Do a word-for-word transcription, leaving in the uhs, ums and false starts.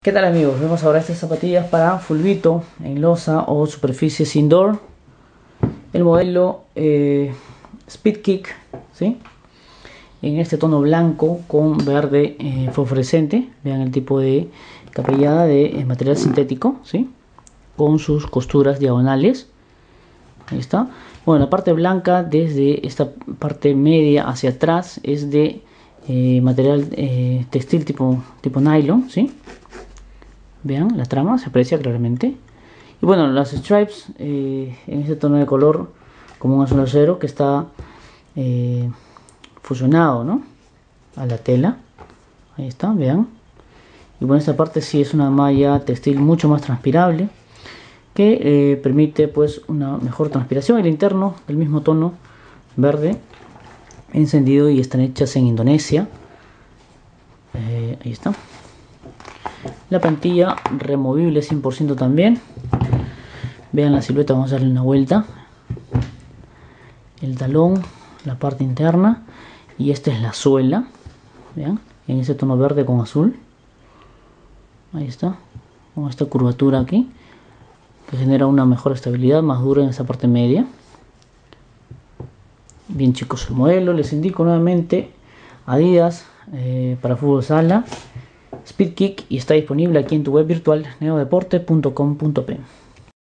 ¿Qué tal amigos? Vemos ahora estas zapatillas para fulbito en losa o superficies indoor. El modelo eh, Speed Kick, ¿sí? En este tono blanco con verde eh, fosforescente. Vean el tipo de capellada de eh, material sintético, ¿sí? Con sus costuras diagonales. Ahí está. Bueno, la parte blanca desde esta parte media hacia atrás es de eh, material eh, textil tipo, tipo nylon, ¿sí? Vean, la trama se aprecia claramente. Y bueno, las stripes eh, en este tono de color como un azul acero que está eh, fusionado, ¿no?, a la tela. Ahí está, vean. Y bueno, esta parte sí es una malla textil mucho más transpirable que eh, permite pues una mejor transpiración. El interno del mismo tono verde encendido y están hechas en Indonesia. Eh, ahí está. La plantilla removible cien por ciento también. Vean la silueta, vamos a darle una vuelta. El talón, la parte interna, y esta es la suela. Vean, en ese tono verde con azul. Ahí está, con esta curvatura aquí, que genera una mejor estabilidad, más dura en esa parte media. Bien chicos, el modelo, les indico nuevamente, Adidas eh, para fútbol sala, Speed Kick, y está disponible aquí en tu web virtual neodeporte punto com punto pe.